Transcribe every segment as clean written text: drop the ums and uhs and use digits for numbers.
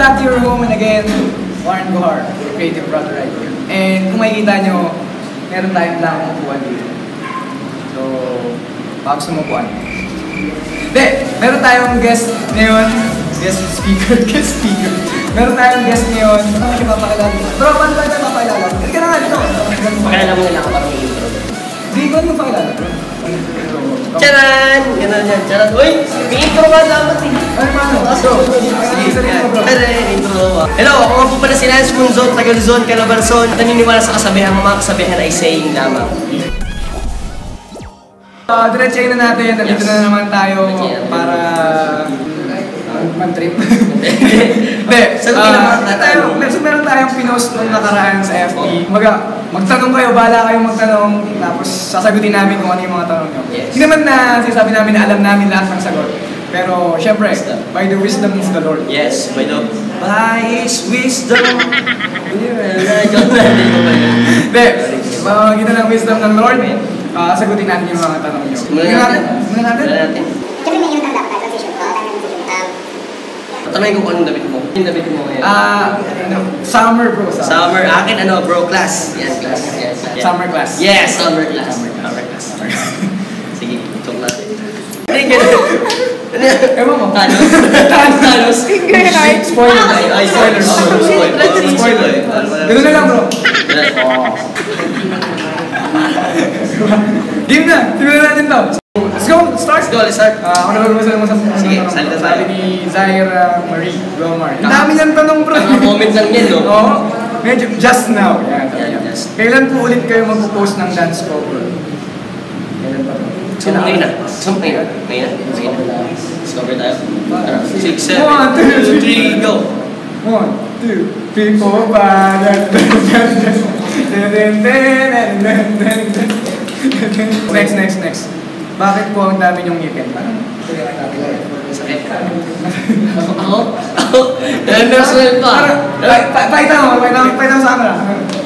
back to your home and again, Warren Gohar, creative brother right here. And kung makikita nyo, meron tayong lang upuan dito. So, baka gusto mo upuan. Hindi, meron tayong guest ngayon. Guest speaker. Meron tayong guest ngayon. Ano siya papakilala? Pero paano ba tayo papakilala? Hindi ka na nga dito. Pakilala mo nila ako parang intro. Hindi ko ano pakilala. Charan! Ganun yan, charan. Uy! May intro ka dapat eh. Ano paano? Hello, ako nga po pala si Lance Munzon, taga Luzon, Calabarzon. Naniniwala sa kasabihan, mga kasabihan ay saying lamang. Diretsahin na natin, nandito na naman tayo para man-trip. Hindi, meron tayong pinost nung nakaraan sa FB. Magtanong kayo, bahala kayong magtanong, tapos sasagutin namin kung ano yung mga tanong nyo. Hindi naman na sinasabi namin na alam namin lahat ng sagot. Pero, syempre, by the wisdom of the Lord. Yes, by His wisdom. Hindi, makakita ng wisdom ng Lord, sagutin natin yung mga tanong nyo. Muna natin? Siyempre may ilang dapat transition ko. Tanongin ko kung anong damit mo. Yung damit mo ngayon. Summer bro. Summer. Akin ano bro, class. Yes, class. Yes. Summer class. Yes, summer class. Sige, joke natin. Hindi, gano'n. Ewan mo. Thanos. Spoiler. Ay, spoiler. Spoiler. Gano'n na lang bro. Game na! Simulan natin to! Let's go! Start! Let's start! Ako na magbasa mo sa sige, salita tayo. Sabi ni Zaira Marie Gomar. Ang dami niyang tanong bro! Comment lang yan, no? Oo. Medyo, just now. Yan. Yes. Kailan po ulit kayo mag-post ng dance cover? Kailan pa bro? Ngayon na. Ngayon na. Discover tayo. 6, 7, 1, 2, 3, go! 1, 2, 3, 4, 5, Next. Bakit po ang dami niyong ngipin? Parang Sakit. Ako? National pa. Pakita mo sa camera.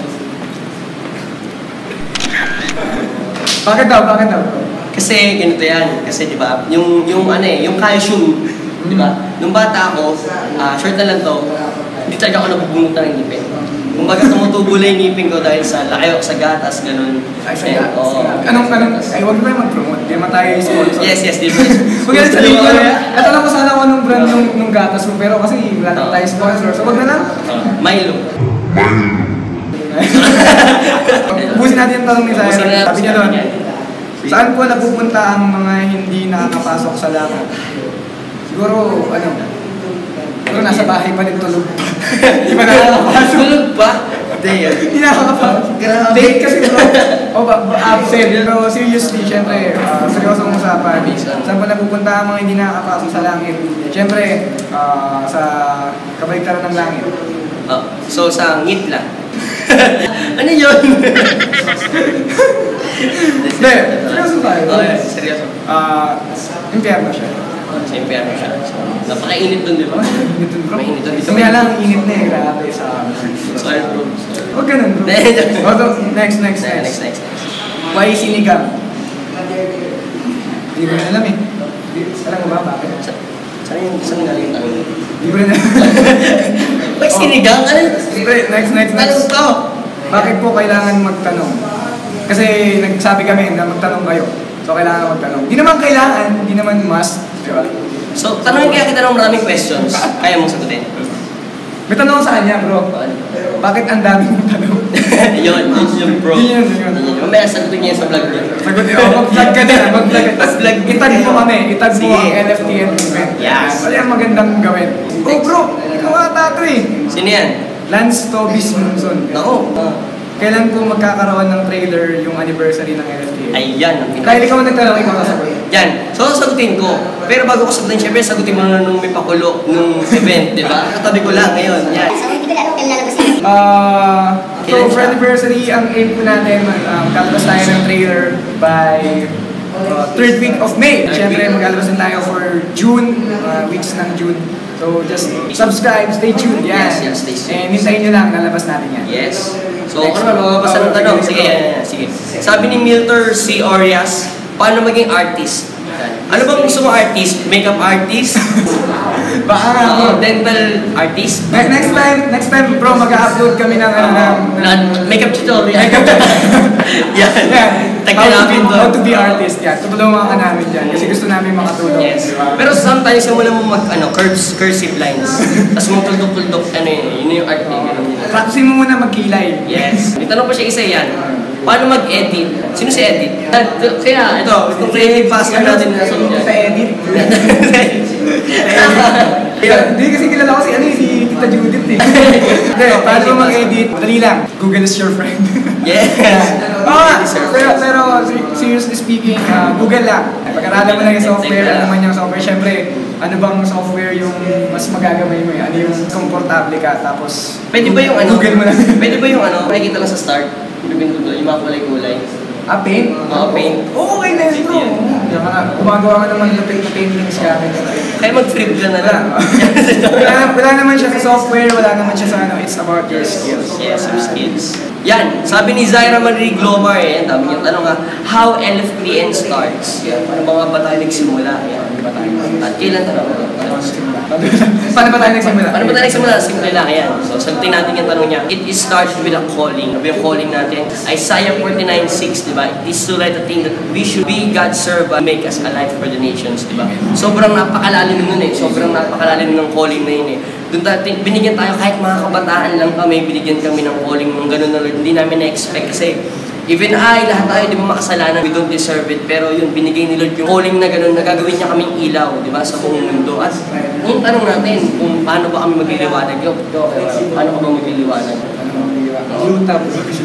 Bakit daw? Kasi ganito yan. Kasi di ba, yung calcium, di ba? Nung bata ako, short na lang to, hindi talaga ako nabubunot ng ngipin. Kumbaga tumutubo lang yung ngipin ko dahil sa laki ako sa gatas, ganun. Ay, sa gatas? Anong? Ay, huwag na mag-promote. Di ba tayo sponsor? Yes, di ba? Huwag yan sa link ko. Natanong ko sana kung anong brand nung gatas mo, pero kasi wala na tayo sponsor. So, huwag na lang. Milo. Ubusin natin yung tanong ni Zaira. Sabi niya doon, saan po napupunta ang mga hindi nakakapasok sa langit? Siguro, pero nasa bahay pa din tulog. Di ba nakakapasok? Tulog pa? Hindi nakakapasok. Date kasi bro. Absent. Pero seriously, syempre, seryosong usapan. Saan pa napupunta ang mga hindi nakakapasok sa langit? Syempre, sa kabaligtaran ng langit. So, sa ngitla. Ano yun? Hindi, seryoso tayo. Seryoso. Impyerno siya. Sa impyerno siya. Napaka-init dun, di ba? Init dun bro. Mainit dun. Kaya lang, init na eh. Grabe sa Sorry bro. Huwag ganun bro. Next. Why sinigang? Hindi ko na alam eh. Alam mo ba bakit? Saan galing tanong? Hindi ko na alam. Why sinigang? Next. Tanong to! Bakit po kailangan magtanong? Kasi nagsabi kami na magtanong kayo. So kailangan magtanong. Hindi naman kailangan, hindi naman must. Diba? So, tanongin kaya kita ng maraming questions. Kaya mong sagutin. May tanong sa kanya bro. Bakit ang dami mong tanong? Yun bro. Yun. Mamaya sagutin niya sa vlog niya. Mag-vlog ka din. Itag mo kami. Itag mo ang LFTN event. Yes. Wala yung magandang gawin. Oh bro, ikaw ata ito eh. Sino yan? Lance Tobis Munzon. Ako. Kailan po magkakaroon ng trailer yung anniversary ng LFTN? Ayan. Dahil ikaw nagtanong, ikaw sasagot. Yan. So, sagutin ko. Pero bago ko sagutin, syempre, sagutin mo na nung may pakulo nung event, di ba? Katabi ko lang ngayon. Yan. So, hindi ko alam kung lalabas yun. So, for anniversary, ang aim po natin, magkalabas tayo ng trailer by 3rd week of May. Siyempre, magkalabas din tayo for June, weeks ng June. So, just subscribe, stay tuned. Yan. Yes, stay tuned. And hintayin nyo lang, lalabas natin yan. Yes. So, ako naman, mababasa ng tanong. Sige. Sabi ni Milter C. Orias, paano maging artist? Ano bang gusto mo artist? Makeup artist? Baka nga, bro. Dental artist? Next time, bro, mag-upload kami ng Makeup tutorial. Yan. How to be artist, yan. Tutulungan ka namin dyan kasi gusto namin makatulong. Yes. Pero sometimes yung muna mo cursive lines. Tapos mo tuldok-tuldok, yun yung art mo. Practicing mo muna magkilay. Yes. May tanong pa siya isa yan. Paano mag-edit? Sino si edit? Kaya, itong creative pastor natin na nasunod Sa yan. edit. Hindi kasi kilala ko si Tita Judith eh. Hindi, paano mag-edit? Madali lang. Google is your friend. Yes. Pero seriously speaking, Google lang. Pag-aralan mo lang yung software, ano naman yung software. Syempre, ano bang software yung mas magagamay mo ano yung komportable ka, tapos Pwede ba yung Google mo lang. Pwede ba yung makikita lang sa start? Yung mga kulay-kulay. Paint? Paint. Oo, okay na yun, bro. Gumagawa ka naman ng paintings ka. Kaya mag-flip ka na lang. Wala naman siya sa software, wala naman siya sa it's about your skills. Yes, your skills. Yan, sabi ni Zaira Marie Glomar, dami yung tanong how LFPN starts? Yan, paano ba tayo nagsimula? Yan, ba tayo? At kailan tanong? Paano ba tayo nagsimula? Paano ba tayo nagsimula? Simple lang, yan. So, sagutin natin yung tanong niya. It starts with a calling. Sabi yung calling natin, Isaiah 49:6, di ba? It is to write a thing that we should be God's servant, make us a light for the nations, di ba? Sobrang napakalalim nun sobrang napakalalim ng calling na yun Doon binigyan tayo, kahit mga kabataan lang kami, binigyan kami ng calling ng ganun na Lord. Hindi namin na-expect kasi even lahat tayo, di ba makasalanan, we don't deserve it. Pero yun, binigay ni Lord yung calling na ganun, na gagawin niya kaming ilaw, di ba, sa buong mundo. At yung tanong natin, kung paano ba kami magliliwanag, paano ka ba magliliwanag? Yuta.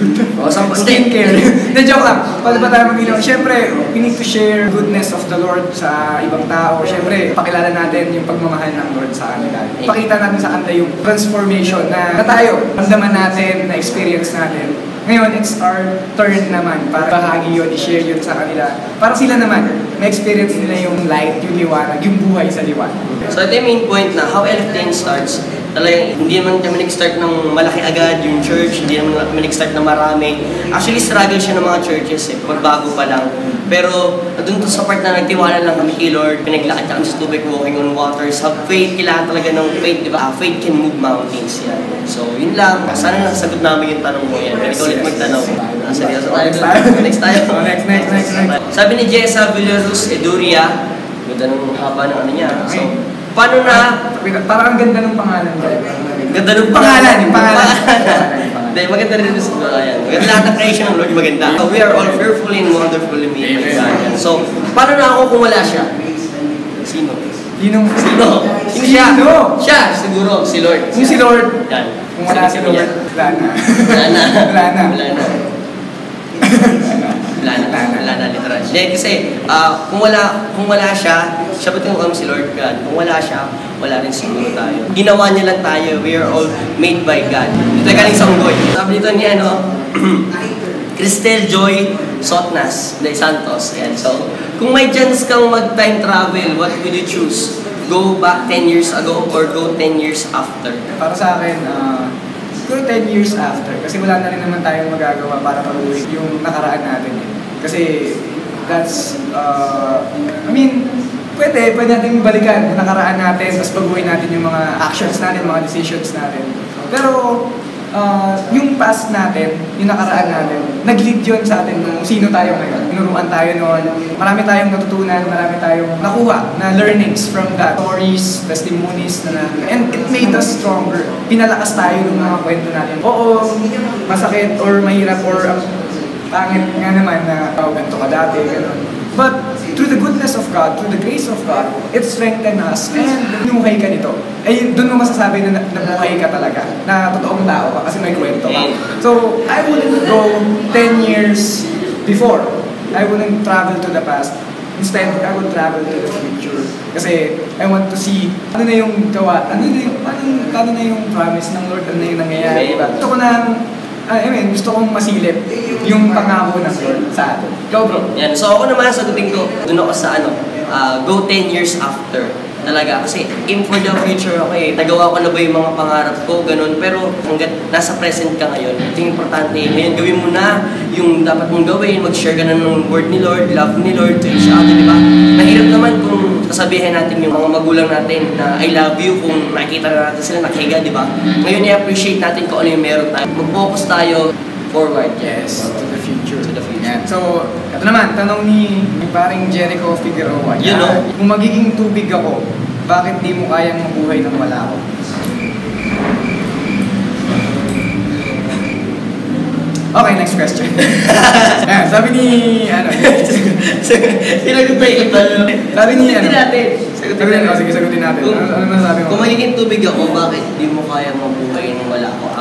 Skincare. Joke lang. Paano ba tayo mag-ilaw? Siyempre, we need to share goodness of the Lord sa ibang tao. Siyempre, pakilala natin yung pagmamahal ng Lord sa kanila. Pakita natin sa kanila yung transformation na tayo, ramdaman natin, na experience natin. Ngayon, it's our turn naman para bahagi yun, i-share yun sa kanila. Para sila naman, na-experience nila yung light, yung liwanag, yung buhay sa liwanag. So ito yung main point na how LFTN starts. Talagang hindi naman kami nag-start ng malaki agad yung church, hindi naman kami nag-start ng marami. Actually, struggle siya ng mga churches pagbago pa lang. Pero doon to sa part na nagtiwala lang kami kay Lord, pinaglakad kami sa tubig, walking on water. Sa faith, kailangan talaga ng faith, di ba? Faith can move mountains yan. So yun lang. Sana nasagot namin yung tanong mo yan. Pwede ulit magtanong. Seryoso tayo. Next tayo. Next. Sabi ni Jessa Villarus Eduria, ganda ng haba ng ano niya. So, paano na... Parang ang ganda ng pangalan ko. Ganda ng pangalan. Hindi, maganda rin sa ayan. Maganda lahat ng creation ng Lord, maganda. We are all fearfully and wonderfully made by God. So, paano na ako kung wala siya? Sino? Sino siya? Siya, siguro. Si Lord. Si Lord. Yan. Kung wala si Lord, wala na. Wala na, literal. Kasi, kung wala siya ba't yung si Lord God? Kung wala siya, wala rin siguro tayo. Ginawa niya lang tayo. We are all made by God. Ito ay galing sa unggoy. Sabi dito ni Cristel Joy Sotnas de Santos. Ayan. So, kung may chance kang mag-time travel, what would you choose? Go back 10 years ago or go 10 years after? Para sa akin, siguro 10 years after. Kasi wala na rin naman tayong magagawa para paluhin yung nakaraan natin. Kasi that's, pwede natin balikan yung nakaraan natin, tapos baguhin natin yung mga actions natin, mga decisions natin. Pero, yung past natin, yung nakaraan natin, nag-lead yun sa atin kung sino tayo ngayon. Tinuruan tayo noon. Marami tayong natutunan, marami tayong nakuha na learnings from that. Stories, testimonies na natin. And it made us stronger. Pinalakas tayo ng mga kwento natin. Oo, masakit or mahirap or pangit nga naman na ganito ka dati, gano'n. But through the goodness of God, through the grace of God, it strengthened us and binuhay ka nito. Ay, doon mo masasabi na nabuhay ka talaga, na totoong tao ka kasi may kwento ka. So, I wouldn't go 10 years before. I wouldn't travel to the past. Instead, I would travel to the future. Kasi I want to see ano na yung gawa, ano na yung promise ng Lord, ano na yung nangyayari. Gusto ko gusto kong masilip yung pangako ng Lord sa atin. Go bro! Yan. So ako naman, sagutin ko, doon ako sa go 10 years after. Talaga, kasi aim for the future ako eh. Nagawa ko na ba yung mga pangarap ko, ganun. Pero hanggat nasa present ka ngayon, ito yung importante. Ngayon, gawin mo na yung dapat mong gawin. Mag-share ka na ng word ni Lord, love ni Lord to each other, di ba? Mahirap naman kung sasabihin natin yung mga magulang natin na I love you kung nakikita na natin sila nakahiga, di ba? Ngayon, i-appreciate natin kung ano yung meron tayo. Mag-focus tayo forward. Yes, to the future. To the future. Yan. So, ito naman, tanong ni paring Jericho Figueroa. You know? Kung magiging tubig ako, bakit di mo kayang mabuhay nang wala ako? Okay, next question. Yan, sabi ni, Sinagot ba yung iba? Sabi ni, Sagutin natin. Sige, sagutin natin. Ano masasabi mo? Kung magiging tubig ako, bakit di mo kaya mabuhay nang wala ako?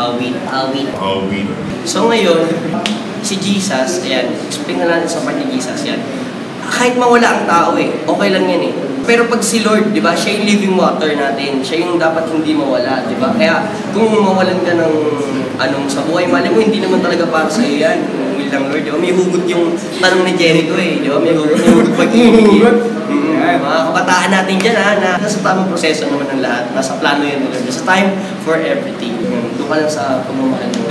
Awit. So ngayon, si Jesus, ayan, explain na natin sa part ni Jesus, yan. Kahit mawala ang tao okay lang yan Pero pag si Lord, di ba, siya yung living water natin. Siya yung dapat hindi mawala, di ba? Kaya kung mawalan ka ng sa buhay, mali mo, hindi naman talaga para sa iyo yan. Will lang Lord, di ba? May hugot yung tanong ni Jericho di ba? May hugot pag-ibig. Mga kabataan natin dyan na nasa tamang proseso naman ng lahat. Nasa plano yan Lord. Nasa time for everything. Doon ka lang sa pamamahal mo.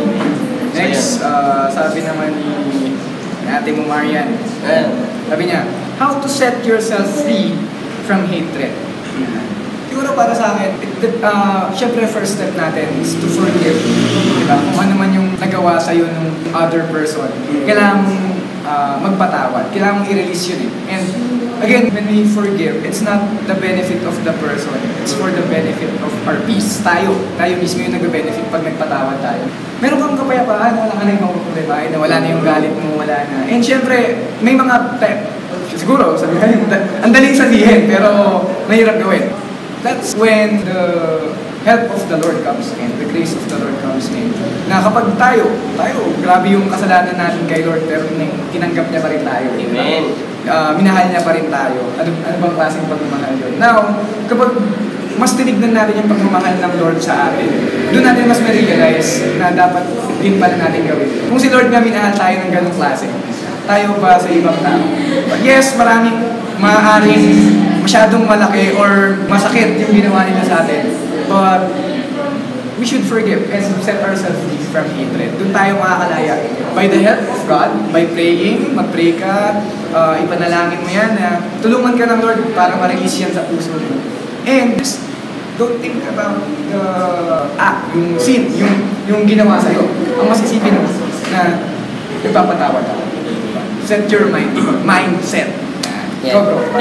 Next, sabi naman ni ate mo Marian. Sabi niya, how to set yourself free from hatred? Siguro para sa akin, syempre first step natin is to forgive. Diba? Kung ano man yung nagawa sa'yo ng other person, kailangan mong magpatawad. Kailangan mong i-release yun And again, when we forgive, it's not the benefit of the person. It's for the benefit of our peace. Tayo mismo yung nag-benefit pag nagpatawad tayo. Meron kang kapayapaan, wala ka na yung problema, wala na yung galit mo, wala na. And syempre, may mga siguro, sabi kayo, ang daling sabihin, pero mahirap gawin. That's when the help of the Lord comes in, the grace of the Lord comes in. Na kapag tayo, grabe yung kasalanan natin kay Lord, pero tinanggap niya pa rin tayo. Amen. Minahal niya pa rin tayo. Ano bang klaseng pagmamahal yun? Now, kapag mas tinignan natin yung pagmamahal ng Lord sa atin, doon natin mas ma-realize na dapat din pala natin gawin. Kung si Lord nga minahal tayo ng ganong klase, tayo ba sa ibang tao? Yes, maraming maaaring masyadong malaki or masakit yung ginawa nila sa atin. But we should forgive and set ourselves free from hatred. Doon tayo makakalaya. By the help of God, by praying, mag-pray ka, ipanalangin mo yan na tulungan ka ng Lord para ma-release yan sa puso mo. And just don't think about the yung sin, yung ginawa sa'yo. Ang masisipin mo na nagpapatawad ako. Set your mindset. Yan.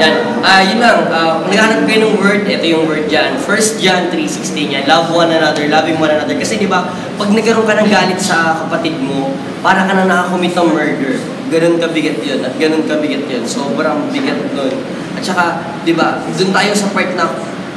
Yun lang. Kung naghahanap kayo ng word, ito yung word dyan. 1 John 3:16 yan. Love one another, loving one another. Kasi di ba, pag nagkaroon ka ng galit sa kapatid mo, para ka na nakakommit ng murder. Ganun kabigat yun. At ganun kabigat yun. Sobrang bigat nun. At saka, di ba, dun tayo sa part na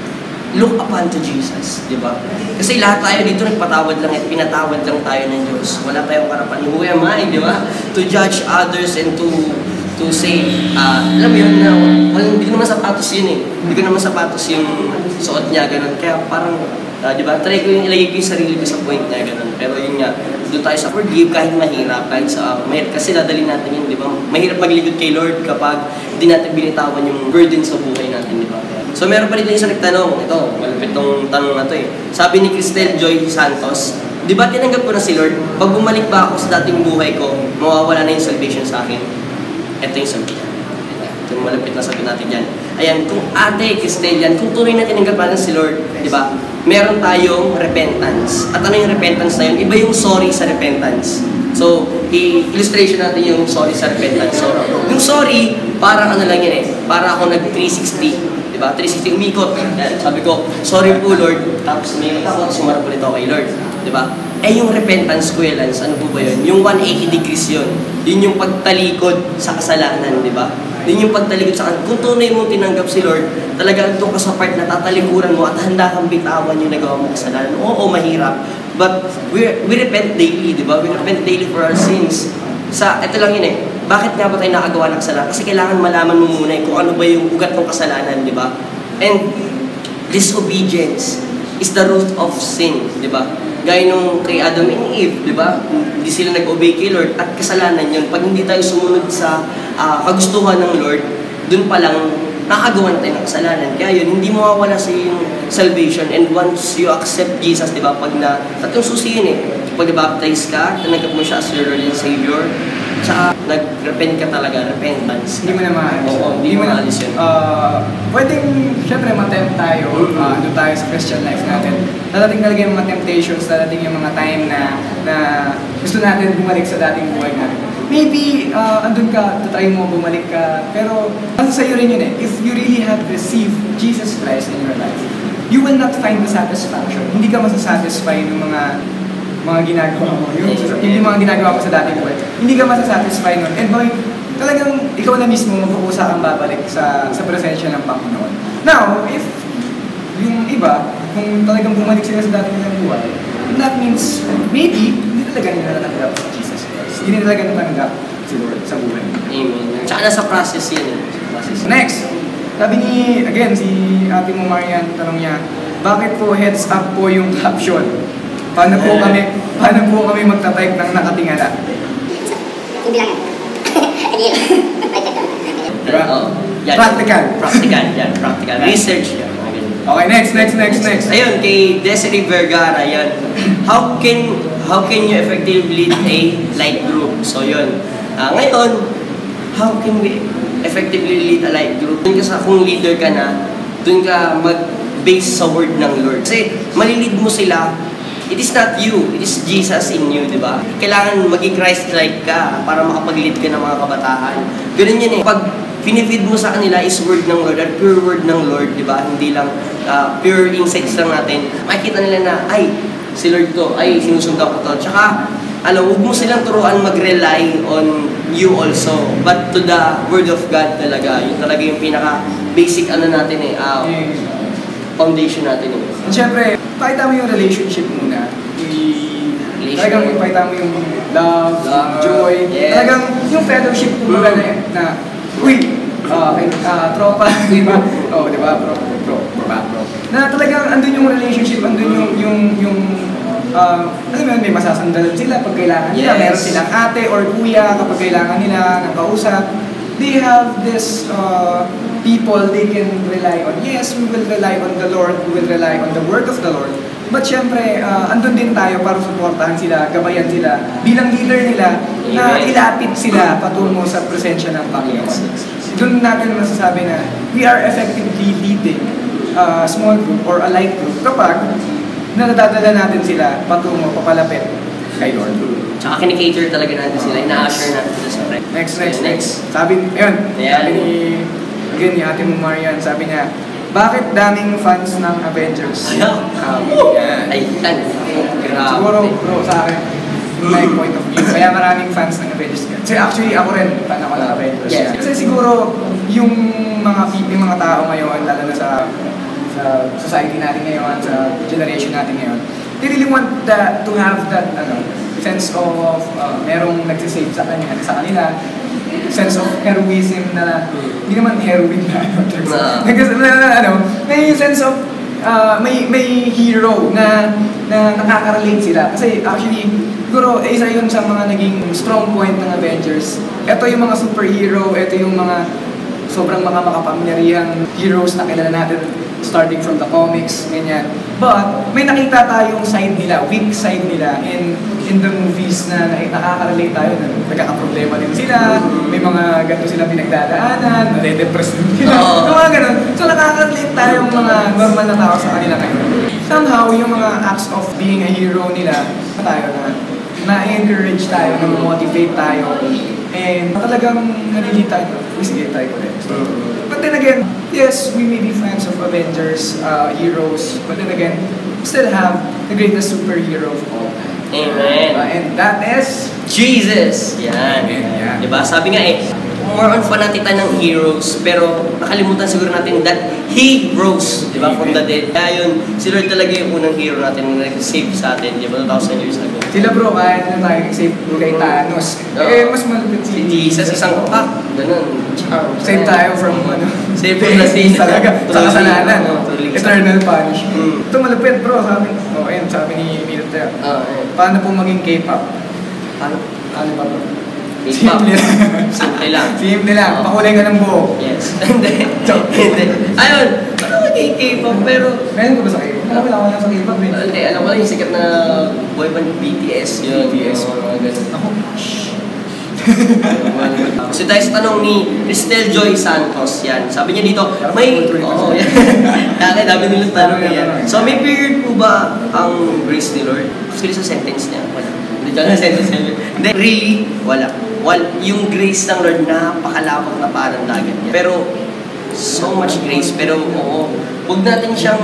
look upon to Jesus, di ba? Kasi lahat tayo dito nagpatawad lang at pinatawad lang tayo ng Diyos. Wala tayong karapan. Who am I, di ba? To judge others and to say, alam mo yun na, hindi ko naman sapatos yun Hindi ko naman sapatos yung suot niya, ganun. Kaya parang, di ba, try ko yung ilagay ko yung sarili ko sa point niya, ganun. Pero yun nga, doon tayo sa forgive kahit mahirap, kahit sa, kasi dadalhin natin yun, di ba? Mahirap magligod kay Lord kapag hindi natin binitawan yung burden sa buhay natin, di ba? So meron pa rin yung isa nagtanong, ito, malapit tong tanong na to Sabi ni Cristel Joy Santos, di ba tinanggap ko na si Lord? Pag bumalik ba ako sa dating buhay ko, mawawala na yung salvation sa akin? Ito yung sabi niya. Ito yung malapit na sabi natin dyan. Ayan, kung ate, Cristel yan, kung tunay na tinanggap natin si Lord, di ba? Meron tayong repentance. At ano yung repentance na yun? Iba yung sorry sa repentance. So, illustration natin yung sorry sa repentance. So, yung sorry, parang ano lang yan para ako nag-360. Diba? 360 umikot. Yan, sabi ko, sorry po Lord. Tapos umikot ako, sumarap ulit ako kay Lord. Diba? Yung repentance ko Lance, ano po ba yun? Yung 180 degrees yun. Yun yung pagtalikod sa kasalanan, diba? Yun yung pagtalikod sa kasalanan. Kung tunay mong tinanggap si Lord, talagang doon ka sa part na tatalikuran mo at handa kang bitawan yung nagawa mong kasalanan. Oo, mahirap. But we repent daily, diba? We repent daily for our sins. Ito lang yun Bakit nga ba tayo nakagawa ng kasalanan? Kasi kailangan malaman mo muna kung ano ba yung ugat ng kasalanan, di ba? And disobedience is the root of sin, di ba? Gaya nung kay Adam and Eve, di ba? Hindi sila nag-obey kay Lord at kasalanan yun. Pag hindi tayo sumunod sa kagustuhan ng Lord, dun pa lang nakagawa na tayo ng kasalanan. Kaya yun, hindi mawawala sa yung salvation. And once you accept Jesus, di ba, pag na, tatlong susi yun eh. Pag na-baptize ka, tanggap mo siya as your Lord and Savior, tsaka nag-repent ka talaga, repentance. Hindi mo na maalis. Oo, hindi mo maalis yun. Pwedeng, syempre, matempt tayo, ano tayo sa Christian life natin. Dadating talaga yung mga temptations, dadating yung mga time na gusto natin bumalik sa dating buhay natin. Maybe, andun ka, tatry mo, bumalik ka, pero nasa sa'yo rin yun eh. If you really have received Jesus Christ in your life, you will not find the satisfaction. Hindi ka masasatisfy ng mga ginagawa mo. Yung mga ginagawa mo sa dating buhay. Hindi ka masasatisfy nun. And boy, talagang ikaw na mismo magpupusa kang babalik sa presensya ng Panginoon. Now, if yung iba, kung talagang bumalik sila sa dating nilang buhay, that means maybe hindi talaga nila natanggap si Jesus Christ. Hindi talaga natanggap si Lord sa buhay. Amen. Tsaka nasa process yan. Next, sabi ni, again, si ate mo Marian, tanong niya, bakit po heads up po yung caption? Paano po kami magta-type ng nakatingala? Hindi lang yan. Diba? Yan. Practical. Practical, yan. Practical. Research yan. Okay, next. Ayun, kay Desiree Vergara, yan. How can you effectively lead a light group? So yun. Ngayon, how can we effectively lead a light group? Dun ka sa, kung leader ka na, dun ka mag-base sa word ng Lord. Kasi malilid mo sila, it is not you, it is Jesus in you, di ba? Kailangan maging Christ-like ka para makapag-lead ka ng mga kabataan. Ganun yun eh. Pag pinifeed mo sa kanila is word ng Lord at pure word ng Lord, di ba? Hindi lang pure insights lang natin. Makikita nila na, ay, si Lord to, ay, sinusundan ko to. Tsaka, huwag mo silang turuan mag-rely on you also, but to the word of God talaga. Yun talaga yung pinaka-basic natin eh, foundation natin eh. And syempre, pakita mo yung relationship muna. Talagang ipakita mo yung love, joy. Yes. Talagang yung fellowship kumbaga na uy, tropa, di ba? Oo, di ba? Bro. Na talagang andun yung relationship, andun yung alam mo yun, may masasandalan sila pag kailangan nila. Yes. Meron silang ate or kuya kapag kailangan nila ng kausap. They have this people they can rely on. Yes, we will rely on the Lord, we will rely on the word of the Lord. But syempre, andun din tayo para suportahan sila, gabayan sila, bilang leader nila, na ilapit sila patungo sa presensya ng Panginoon. Doon natin masasabi na we are effectively leading a small group or a light group kapag nadadala natin sila patungo, papalapit kay Lord. Tsaka kinikater talaga natin sila, ina-assure natin sila sa friend. Next. Sabi ni ate mo Marian, sabi niya, bakit daming fans ng Avengers? Grabe. Siguro, bro, sa akin, my point of view, kaya maraming fans ng Avengers. Kasi actually, ako rin, fan ako ng Avengers. Yes. Kasi siguro, yung mga tao ngayon, lalo na sa society natin ngayon, sa generation natin ngayon, they really want to have that sense of merong nagsisave sa kanila, sense of heroism na hindi naman heroin na may sense of may hero na nakaka-relate sila kasi actually siguro isa yun sa mga naging strong point ng Avengers. Ito yung mga superhero, ito yung mga sobrang mga makapangyarihang heroes na kilala natin starting from the comics, ganyan. But may nakita tayong side nila, weak side nila in the movies na nakaka-relate tayo na nagkakaproblema din sila, may mga ganito sila pinagdadaanan, nade-depress din sila, mga ganun. So nakaka-relate tayong mga normal na tao sa kanila ngayon. Somehow, yung mga acts of being a hero nila, tayo na-encourage tayo, na-motivate tayo, and talagang nalilita tayo. Sige, try ko rin. But then again, yes, we may be fans of Avengers, heroes, but then again, we still have the greatest superhero of all time. Amen. And that is Jesus. Yan. Yan. Diba? Sabi nga more on fanatic tayo ng heroes, pero nakalimutan siguro natin that He rose, di ba, from the dead. Kaya yun, si Lord talaga yung unang hero natin na nag-save sa atin, di ba, 2,000 years ago. Sila bro, kahit na tayo save kay Thanos. Mas malupit si Jesus, isang pack. Ganun. Save tayo from save from the sin. Talaga, sa kasalanan. Eternal punishment. Mm. Ito malupit bro, sabi ni Milton. Paano po maging K-pop? Ano ba bro? K-pop. Simple lang. Simple lang. Simple lang. Oo. Pakulay ka ng buhok. Yes. Hindi. Hindi. Ayun. Ano ka K-pop pero... Meron ka ba sa K-pop? Alam ko lang sa K-pop eh. Hindi, alam ko lang yung sikat na boy band BTS. Yun. BTS. Mga ganun. Ako, So dahil sa tanong ni Cristel Joy Santos, yan. Sabi niya dito, may... Oo, yan. Kaya dami nilang tanong yan. So may period po ba ang grace ni Lord? Kasi sa sentence niya, wala. Hindi ka na sentence niya. Hindi, really, wala. Yung grace ng Lord, napakalawak na parang dagat niya. Pero, so much grace. Pero, oo, huwag natin siyang...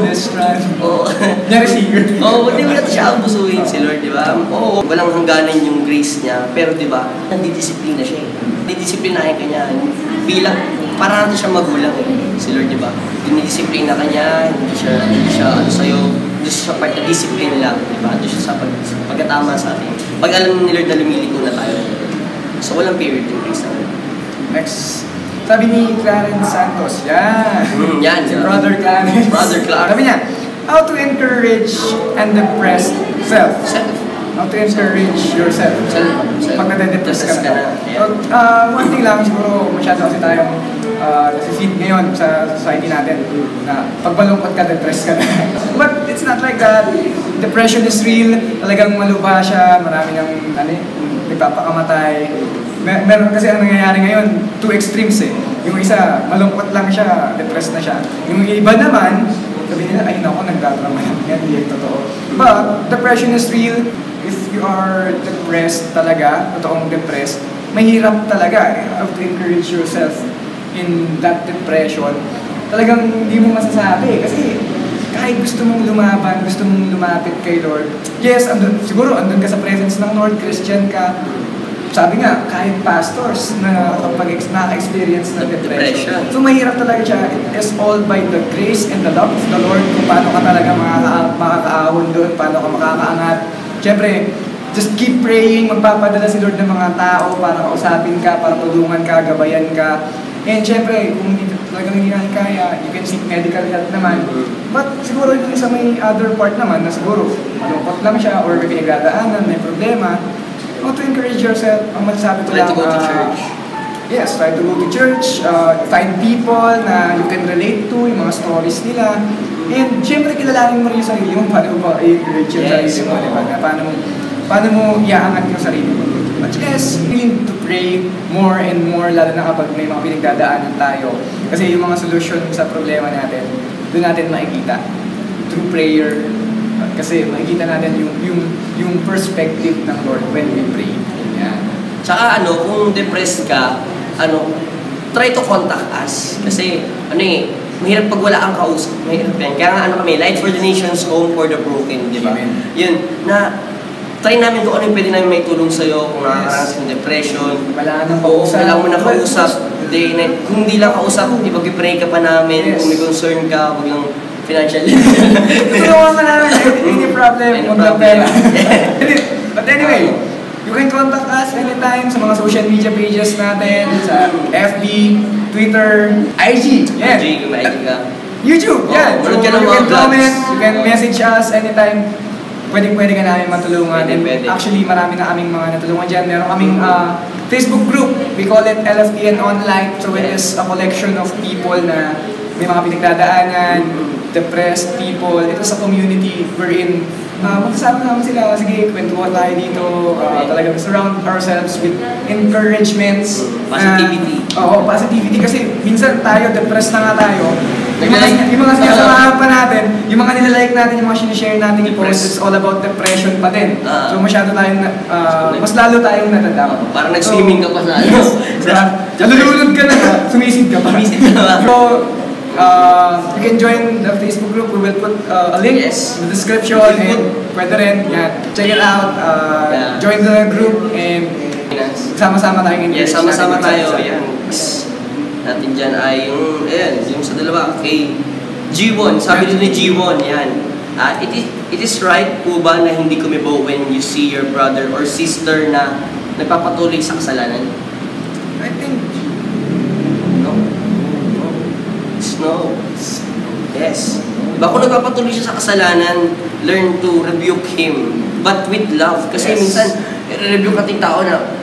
Oo. na-receiver. Oo, huwag natin siya abusuhin si Lord, di ba? Oo, walang hangganan yung grace niya. Pero, di ba, nandidisiplina siya eh. Nandidisiplinahin ka niya. Bilang, para natin siya magulang eh. Si Lord, di ba? Dinidisiplina ka niya, hindi siya ano sa'yo, hindi siya part na discipline lang, di ba? Hindi siya sa pagkatama sa atin. Pag alam ni Lord na lumiliko na tayo. So, walang period yung grace na Lord. Next. Sabi ni Clarence Santos, yan. Yan. Si Brother Clarence. Brother Clarence. Sabi niya, how to encourage and depress self. How to encourage yourself. Pag nade-depress ka na. One thing lang, siguro masyado kasi tayong nasi-feed ngayon sa society natin na pag malungkot ka, depressed ka na. But it's not like that. Depression is real. Talagang maluba siya. Marami ng nagpapakamatay. Meron kasi ang nangyayari ngayon, two extremes eh. Yung isa, malungkot lang siya, depressed na siya. Yung iba naman, sabi nila, ay naku, nagdadrama lang. Yan, hindi totoo. But, depression is real. If you are depressed talaga, totoong depressed, mahirap talaga. You have to encourage yourself in that depression. Talagang hindi mo masasabi. Kasi, kahit gusto mong lumaban, gusto mong lumapit kay Lord, yes, siguro andun ka sa presence ng Lord, Christian ka. Sabi nga, kahit pastors na kapag na-experience ng depression. So mahirap talaga siya. It is all by the grace and the love of the Lord kung paano ka talaga makakaahon doon, paano ka makakaangat. Siyempre, just keep praying, magpapadala si Lord ng mga tao para kausapin ka, para tulungan ka, gabayan ka. And siyempre, kung talagang hindi natin kaya, you can seek medical help naman. But siguro yung sa may other part naman na siguro malungkot lang siya or may pinagdadaanan, may problema, how to encourage yourself, ang masasabi ko lang, try to go to church. Yes, try to go to church, find people na you can relate to, yung mga stories nila. And syempre, kilalanin mo rin yung sarili mo, paano mo i-encourage yung sarili mo, diba? Paano mo iaangat yung sarili mo. But yes, willing to pray more and more, lalo na kapag may mga pinagdadaanan tayo. Kasi yung mga solution sa problema natin, doon natin makikita. Through prayer, kasi makikita natin yung perspective ng Lord when we pray. Yan. Tsaka kung depressed ka, try to contact us. Kasi, mahirap pag wala kang kausap. Mahirap yan. Kaya nga kami, Light for the Nations, Home for the Broken, di ba? Yun, try namin kung ano yung pwede namin may tulong sa'yo, kung nakakaranas ng depression. Wala nang kausap. Wala mo na kausap. Kung hindi lang kausap, ipag-pray ka pa namin. Kung may concern ka, huwag lang financial. Tutulungan ka namin. Any problem, huwag lang pera. But anyway, you can contact us anytime sa mga social media pages natin, sa FB, Twitter, IG. Yan. IG, may IG ka. YouTube, yan. So, You you can comment, you can message us anytime. Pwede ka namin matulungan. Pwede. Actually, marami na kaming mga natulungan dyan. Meron kaming Facebook group. We call it LFTN Online. So it is a collection of people na may mga pinagdadaanan, depressed people. Ito sa community wherein magkasama naman sila. Sige, kwentuhan tayo dito. Talagang surround ourselves with encouragements. Positivity. Oo, positivity. Kasi minsan tayo, depressed na nga tayo. Yung mga sinasamahan pa natin, yung mga nilalike natin, yung mga sinishare natin yung posts, it's all about depression pa din. So masyado tayong, mas lalo tayong natadaw. Parang nag-swimming ka pa sa Nalulunod ka na, sumisid ka pa. So, you can join the Facebook group. We will put a link in the description and pwede rin, yan. Check it out, join the group and sama-sama tayong Yes, sama-sama tayo. Yan. Natin dyan ay yung sa dalawa, kay G1. Sabi din ni G1, yan. It is right po ba na hindi kumibo when you see your brother or sister na nagpapatuloy sa kasalanan? I think, No. Yes. Diba kung nagpapatuloy siya sa kasalanan, learn to rebuke him. But with love. Kasi minsan, i-rebuke natin tao na,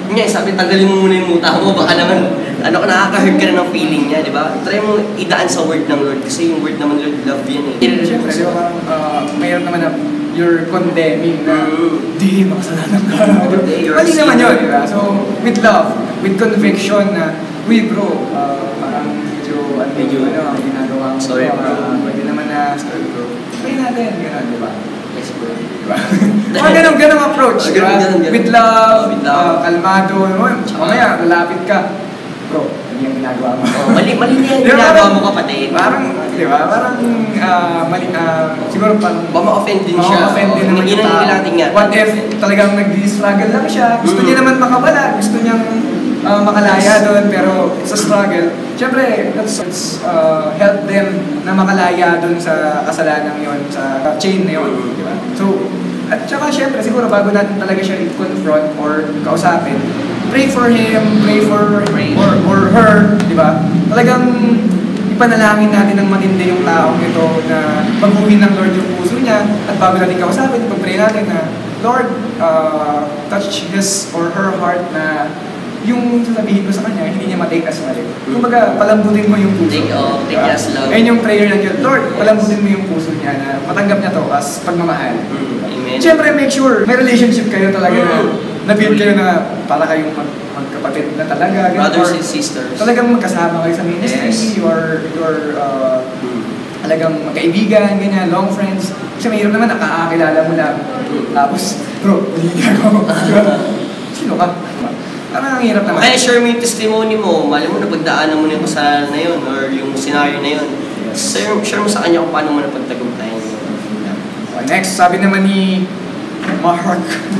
Nga, sabi, tanggalin mo muna yung muta mo, baka naman, nakaka-hurt ka na ng feeling niya, di ba? Try mo idaan sa word ng Lord, kasi yung word naman, Lord, love yan eh. Siyempre, di ba parang mayroon naman na you're condemning na di, makasalanan ka. Mali naman yun, di ba? So, with love, with conviction na, uy bro, parang medyo ang ginagawa mo. Sorry bro. Pwede naman na, sorry bro. Try natin, gano'n, di ba? Yes bro. Diba? Ganong approach, diba? With love, kalmado, mamaya, lalapit ka. Bro, hindi yung ginagawa mo. Mali na yung ginagawa mo kapatid. Parang, di ba? Parang, mali, siguro parang ma-offend din siya. Ma-offend din naman yung tao. What if talagang nag-struggle lang siya? Gusto niya naman makabala, gusto niyang makalaya doon, pero it's a struggle. Siyempre, let's help them na makalaya doon sa kasalanan yon, sa chain na yun, di ba? So, at saka siyempre, siguro bago natin talaga siya i-confront or kausapin, pray for him, pray for or her, di ba? Talagang ipanalangin natin ng matindi yung taong ito na baguhin ng Lord yung puso niya, at bago natin kausapin, ipag-pray natin na, Lord, touch his or her heart na yung sasabihin ko sa kanya, hindi niya ma-take as mali. Kumbaga, palambutin mo yung puso. Take as love. Ayun yung prayer ng Diyos. Lord, palambutin mo yung puso niya na matanggap niya to as pagmamahal. Amen. Siyempre, make sure may relationship kayo talaga na na-build kayo na para kayong magkapatid na talaga. Brothers and sisters. Talagang magkasama kayo sa ministry, or talagang magkaibigan, ganyan, long friends. Kasi mayroon naman nakakakilala mo lang. Tapos, bro, hindi mo. Sino ka? Parang ang hirap naman. Kaya share mo yung testimony mo, mali mo na pagdaanan mo na yung kasalanan na yun or yung scenario na yun. Share mo sa kanya kung paano mo na pagtagumpayan. Next, sabi naman ni Mark.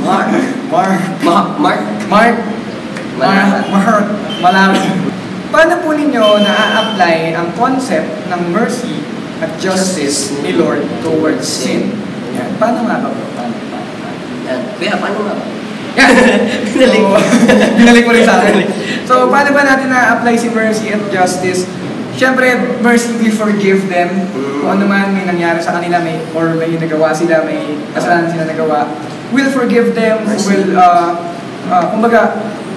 Paano po ninyo na-apply ang concept ng mercy at justice ni Lord towards sin? Yan. Paano nga ba po? Kuya, paano nga ba? Binalik mo rin sa akin. So, paano ba natin na-apply si mercy at justice? Siyempre, mercy, we forgive them. Kung ano man may nangyari sa kanila, may nagawa sila, may kasalanan sila nagawa. We'll forgive them. We'll, kumbaga,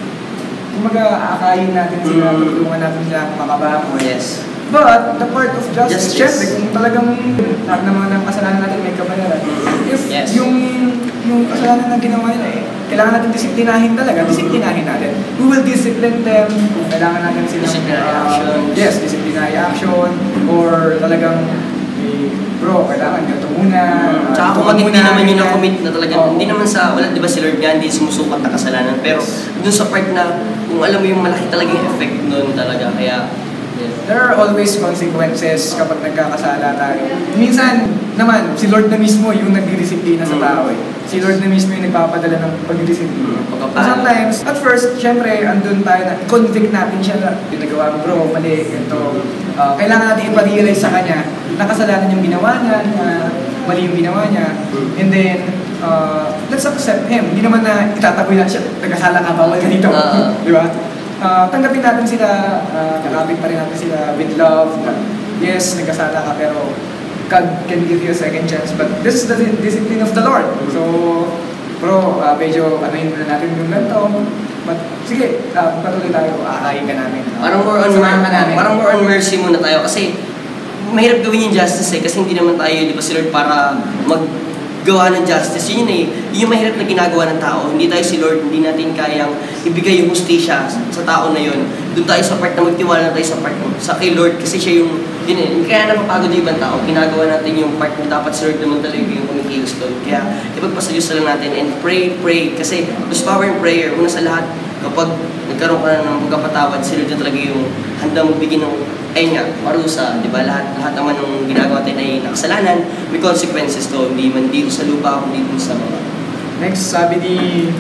aakayin natin sila, tulungan natin sila makabangon. Yes. But, the part of justice, siyempre, kung talagang lahat naman ng kasalanan natin may kabayaran, if yung kasalanan na ginawa nila kailangan natin disiplinahin talaga, disiplinahin natin. We will discipline them, kailangan natin silang disciplinary action. Yes, disciplinary action, or talagang bro, kailangan ganito muna. Tsaka kung hindi naman yun na-commit na talaga, hindi naman sa, wala, di ba si Lord nga, hindi sumusukat na kasalanan, pero dun sa part na, kung alam mo yung malaki talagang effect nun talaga, kaya there are always consequences kapag nagkakasala tayo. Minsan naman, si Lord na mismo yung nagdidisiplina sa tao Si Lord na mismo yung nagpapadala ng pagdidisiplina. Sometimes, at first, syempre, andun tayo na, convict natin siya na, yung nagawa mo bro, mali, ito. Kailangan natin ipa-realize sa kanya, nakasalanan yung ginawa niya, mali yung ginawa niya. And then, let's accept him. Hindi naman na itataboy lang siya, nagkasala ka, bawal ka dito. Di ba? Tanggapin natin sila, kakapit pa rin natin sila with love. Yes, nagkasala ka, pero God can give you a second chance. But this is the discipline of the Lord. So, bro, medyo anuhin muna natin yung ganito. But sige, patuloy tayo, aakayin ka namin. Parang more on mercy muna tayo. Kasi mahirap gawin yung justice kasi hindi naman tayo, di ba si Lord, para gawa ng justice. Yun yung mahirap na ginagawa ng tao. Hindi tayo si Lord, hindi natin kayang ibigay yung hustisya sa tao na yun. Doon tayo sa part na magtiwala tayo sa kay Lord kasi siya yung kaya napapagod yung ibang tao. Ginagawa natin yung part na dapat si Lord naman talaga yung kumikilos doon. Kaya ipagpasa Diyos lang natin and pray. Kasi there's power in prayer. Una sa lahat, kapag nagkaroon ka na ng pagkapatawad, si Lord na talaga yung handa magbigay ng parusa, di ba? Lahat naman ng ginagawa natin ay nakasalanan, may consequences to, hindi man dito sa lupa, kundi dito sa mga. Next, sabi ni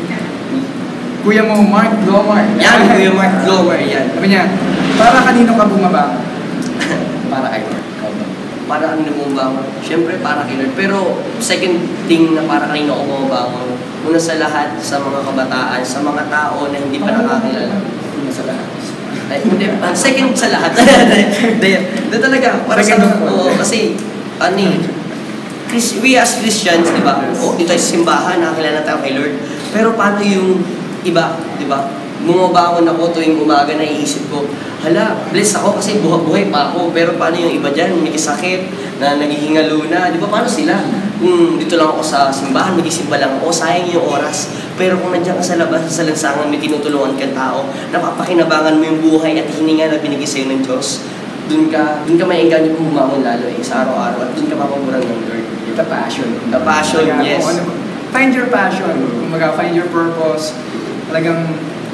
Kuya mo, Mark Glomar. Yan, Kuya Mark Glomar, yan. Sabi niya, para kanino ka bumaba? Para kay Lord. Para kanino bumaba? Siyempre, para kay Lord. Pero, second thing na para kanino ako bumaba, una sa lahat, sa mga kabataan, sa mga tao na hindi pa nakakilala. Una sa lahat. Hindi, second sa lahat. Doon talaga, para sa kasi, we as Christians, di ba? Dito tayo sa simbahan, nakakilala tayo kay Lord. Pero paano yung iba, di ba? bumabangon ako tuwing umaga, naiisip ko, hala, blessed ako kasi buhay pa ako. Pero paano yung iba dyan? May sakit na naghihingalo na. Di ba, paano sila? Kung dito lang ako sa simbahan, magisimba lang ako, sayang yung oras. Pero kung nandiyan ka sa labas, sa lansangan, may tinutulungan kang tao, napapakinabangan mo yung buhay at hininga na binigay sa'yo ng Diyos, dun ka may engganyo kung bumangon lalo sa araw-araw at dun ka mapamurang ng Lord. The passion. The passion, yes. Find your passion. Kumbaga, find your purpose. Talagang,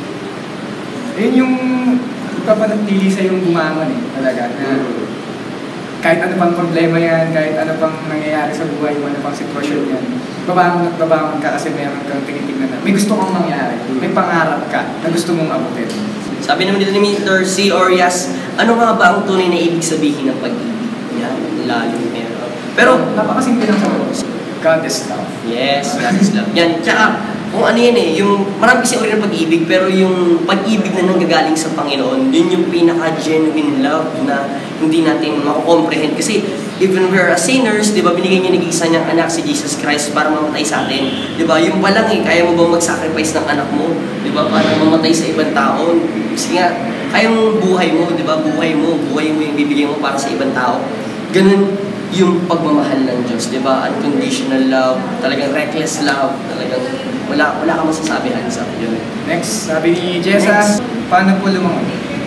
yun yung papanatili sa yung bumangon talaga. Na, kahit ano pang problema yan, kahit ano pang nangyayari sa buhay mo, ano pang sitwasyon yan, babangon at babangon ka kasi meron kang tinitignan na may gusto kang mangyari, may pangarap ka na gusto mong abutin. Sabi naman dito ni Mr. C. Orias, ano nga ba ang tunay na ibig sabihin ng pag-ibig? Yan, lalim meron. Pero, napakasimple lang sa words. God is love. Yes, God is love. Yan, tsaka, kung ano yan yung marami kasi uri ng pag-ibig, pero yung pag-ibig na nanggagaling sa Panginoon, yun yung pinaka-genuine love na hindi natin makakomprehend. Kasi, even we are sinners, di ba, binigay niya nag-iisa niyang anak si Jesus Christ para mamatay sa atin. Di ba, yung palang kaya mo bang mag-sacrifice ng anak mo? Di ba, para mamatay sa ibang tao? Kasi nga, kaya mong buhay mo, di ba, buhay mo yung bibigay mo para sa ibang tao. Ganun yung pagmamahal ng Diyos, di ba? Unconditional love, talagang reckless love, talagang wala kang masasabihan sa yun. Next, sabi ni Jessa, paano po lumangoy?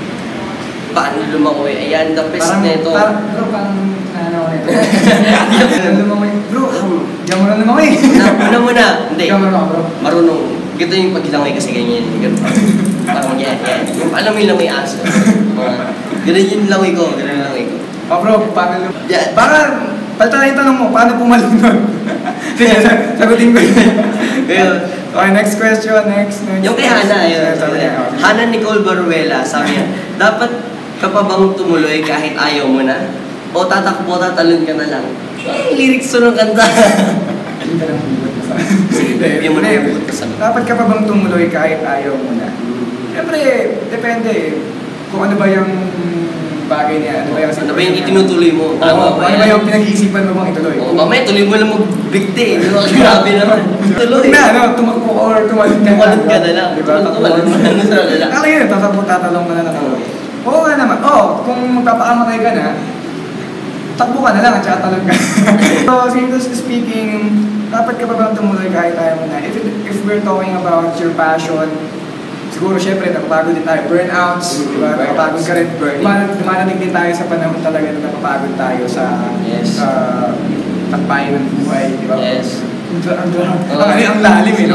Paano lumangoy? Ayan, the best na ito. Bro, parang ano ko nito. Paano lumangoy? Bro, diyan mo na lumangoy. Muna. Hindi. Diyan mo na, bro. Marunong. Gito yung paglangoy kasi ganyan. Parang yan. Alam mo yung langoy aso. Ganun yung langoy ko. Oh bro, paano lumangoy? Baka, palta na yung tanong mo, paano pumalunod? Sige, sagutin ko yun. Okay, next question, next. Yung kay Hana, Hana Nicole Baruela, sabi niya, dapat ka pa bang tumuloy kahit ayaw mo na? O tatakbo, tatalon ka na lang? Lyrics to ng kanta. Hindi ka lang hugot na sa Sige, mo na yung dapat ka pa bang tumuloy kahit ayaw mo na? Siyempre, depende. Kung ano ba yung bagay niya, ano ba yung ano ba yung itinutuloy mo? Ano ba yung pinag-iisipan mo bang ituloy? Mamaya tuloy mo lang magbigti. Grabe naman. Tuloy. Tumakbo or tumalun ka na lang. Diba? Tumalun mo na lang. Kaya yun, tatalong ka na lang. Oo nga naman. Kung magpapakamatay ka na, takbo ka na lang at saka talon ka. So, seriously speaking, dapat ka pa bang tumuloy kahit ayaw mo na? If we're talking about your passion, siguro, syempre, napapagod din tayo. Burnouts, di ba? Napapagod ka rin. Dumarating din tayo sa panahon talaga na napapagod tayo sa takbayan ng buhay, di ba? Yes. Ang lalim eh, no?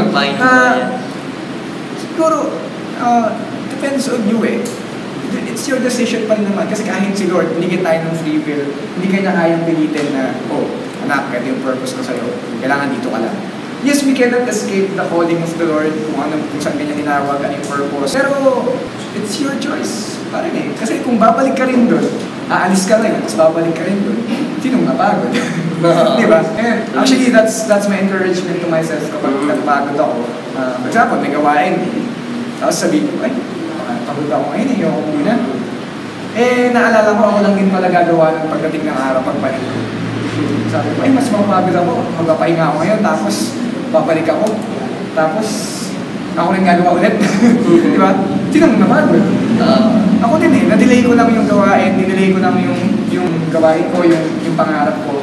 Siguro, depends on you eh. It's your decision pa naman. Kasi kahit si Lord, binigyan tayo ng free will, hindi kanya kayang pilitin na, anak, ito yung purpose ko sa'yo. Kailangan dito ka lang. Yes, we cannot escape the calling of the Lord kung saan kanya tinawag, ano yung purpose. Pero, it's your choice. Parang kasi kung babalik ka rin doon, aalis ka ngayon, tapos babalik ka rin doon, sinong napagod? Diba? Actually, that's my encouragement to myself kapag napagod ako. For example, may gawain. Tapos sabihin ko, pagod ako ngayon, ayoko muna. Naalala ko, ako lang din pala gagawa ng pagdating ng araw, pagbalik ko. Sabi ko, mas mapagod ako, magpapahinga ako ngayon, tapos babalik ako. Tapos, ako rin gagawa ulit. Di ba? Sinong napagod? Ako din na-delay ko lang yung gawain, dinelay ko lang yung gawain ko, yung pangarap ko.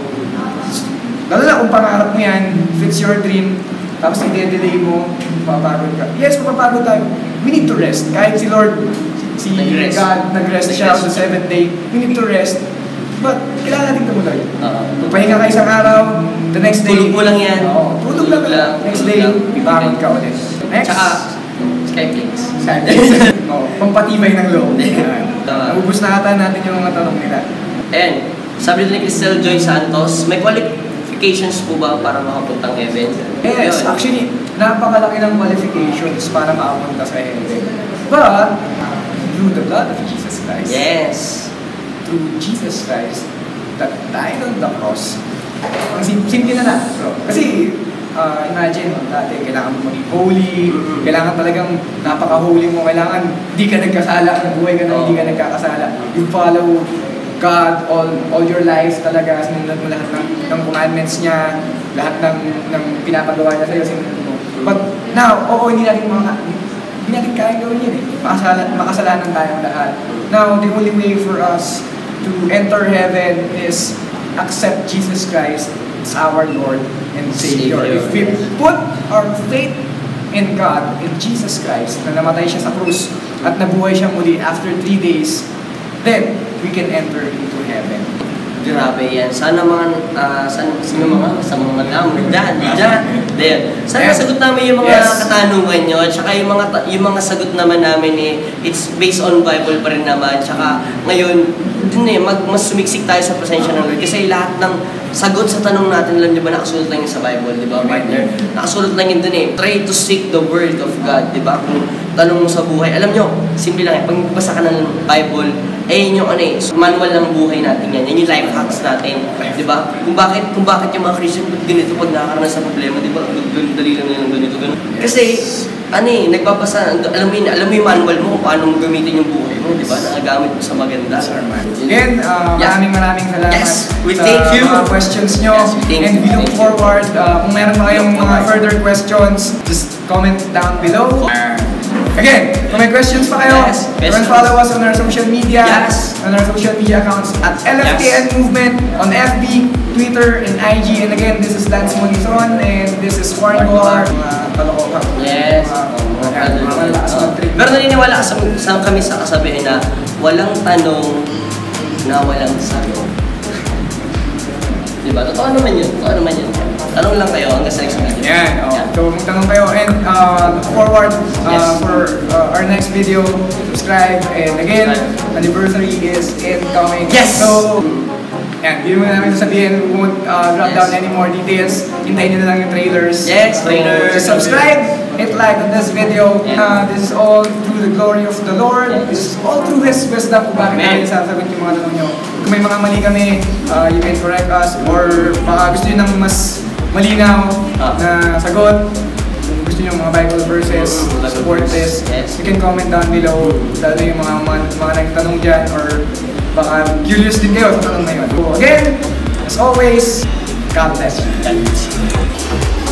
Lalo na kung pangarap mo yan, if it's your dream, tapos i-delay mo, mapapagod ka. Yes, mapapagod tayo. We need to rest. Kahit si Lord, si God, nag-rest siya on the 7th day, we need to rest. But, kailangan natin tumuloy. Pahinga ka isang araw, the next day... Tulog mo lang yan. Tulog lang. Next day, ibangon ka ulit. Next. Tsaka, Skyflakes. Pampatibay ng loob. Naubos na ata natin yung mga tanong nila. And, sabi ni Cristel Joy Santos, may qualifications po ba para makapuntang heaven? Yes, actually, napakalaki ng qualifications para makapunta sa heaven. But, through the blood of Jesus Christ. Yes. Through Jesus Christ that died on the cross. Simple na lang, bro. Kasi, imagine, dati, kailangan mo maging holy, kailangan talagang napaka-holy mo, kailangan di ka nagkasala, nabuhay ka na hindi ka nagkakasala. You follow God all your life talaga, sinunod mo lahat ng commandments niya, lahat ng pinapagawa niya sa'yo, sinunod mo. But now, hindi natin hindi natin kaya gawin yun eh. Makasalanan tayong lahat. Now, the only way for us to enter heaven is accept Jesus Christ as our Lord and Savior. If we put our faith in God, in Jesus Christ, na namatay siya sa krus at nabuhay siya muli after 3 days, then we can enter into heaven. Grabe yan. Sana sino mga kasamang namin dyan. Sana sagot namin yung mga katanungan nyo. At saka yung mga sagot naman namin it's based on Bible pa rin naman. Tsaka ngayon, mas sumiksik tayo sa presensya ng Lord. Kasi lahat ng sagot sa tanong natin, alam nyo ba, nakasulat lang yun sa Bible, di ba, partner? Nakasulat lang yun dun Try to seek the Word of God, di ba? Kung tanong mo sa buhay, alam nyo, simple lang pag basa ka ng Bible, yun yung manual ng buhay natin yan. Yan yung life hacks natin, di ba? Kung bakit yung mga Christian ganito pag nakakaranas sa problema, di ba? Dali lang nila ng ganito, ganun. Kasi, nagbabasa, alam mo yung manual mo kung paano mo gamitin yung buhay mo, di ba? Nagagamit mo sa maganda. Again, maraming salamat sa mga questions nyo. And we look forward, kung meron pa kayong mga further questions, just comment down below. Again, kung may questions pa kayo, you can follow us on our social media, on our social media accounts at LFTN Movement on FB, Twitter, and IG. And again, this is Lance Monizon, and this is Warren Gohar. Yes. Pero naniniwala kami sa kasabihan na walang tanong na walang sagot. Diba? Totoo naman yun. Tanong lang kayo hanggang sa next video. Yan. So, magtanong kayo and look forward for our next video. Subscribe. And again, anniversary is incoming. Yes! So, hindi mo namin sasabihin, we won't drop down any more details. Hintayin nyo na lang yung trailers. Yes, trailers. So, subscribe, hit like on this video. This is all through the glory of the Lord. This is all through His wisdom kung bakit namin sasagot yung mga tanong nyo. Kung may mga mali kami, you can correct us. Or baka gusto nyo ng mas malinaw na sagot. Kung gusto nyo mga Bible verses, support this, you can comment down below. Lalo yung mga nagtanong dyan or baka curious din kayo sa tanong na yun. So again, as always, God bless you.